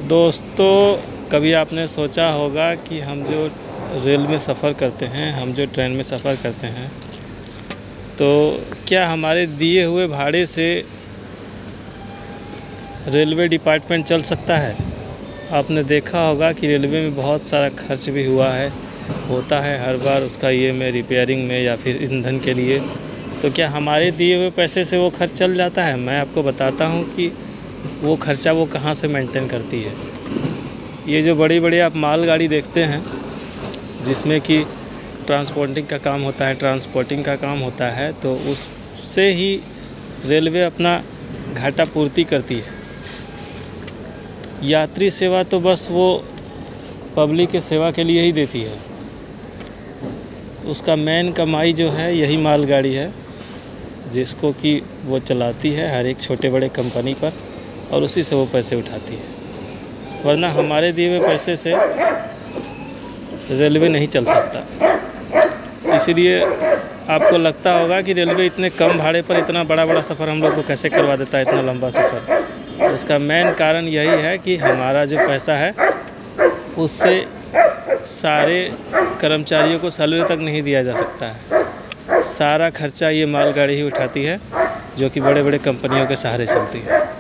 दोस्तों, कभी आपने सोचा होगा कि हम जो रेल में सफ़र करते हैं, हम जो ट्रेन में सफ़र करते हैं, तो क्या हमारे दिए हुए भाड़े से रेलवे डिपार्टमेंट चल सकता है? आपने देखा होगा कि रेलवे में बहुत सारा खर्च भी होता है हर बार उसका में रिपेयरिंग में या फिर ईंधन के लिए। तो क्या हमारे दिए हुए पैसे से वो खर्च चल जाता है? मैं आपको बताता हूँ कि वो खर्चा वो कहाँ से मेंटेन करती है। ये जो बड़ी आप मालगाड़ी देखते हैं जिसमें कि ट्रांसपोर्टिंग का काम होता है, तो उससे ही रेलवे अपना घाटा पूर्ति करती है। यात्री सेवा तो बस वो पब्लिक के सेवा के लिए ही देती है। उसका मेन कमाई जो है यही मालगाड़ी है, जिसको कि वो चलाती है हर एक छोटे बड़े कंपनी पर, और उसी से वो पैसे उठाती है। वरना हमारे दिए हुए पैसे से रेलवे नहीं चल सकता। इसीलिए आपको लगता होगा कि रेलवे इतने कम भाड़े पर इतना बड़ा सफ़र हम लोग को कैसे करवा देता है, इतना लंबा सफ़र। उसका मेन कारण यही है कि हमारा जो पैसा है उससे सारे कर्मचारियों को सैलरी तक नहीं दिया जा सकता है। सारा खर्चा ये मालगाड़ी ही उठाती है, जो कि बड़े कंपनियों के सहारे चलती है।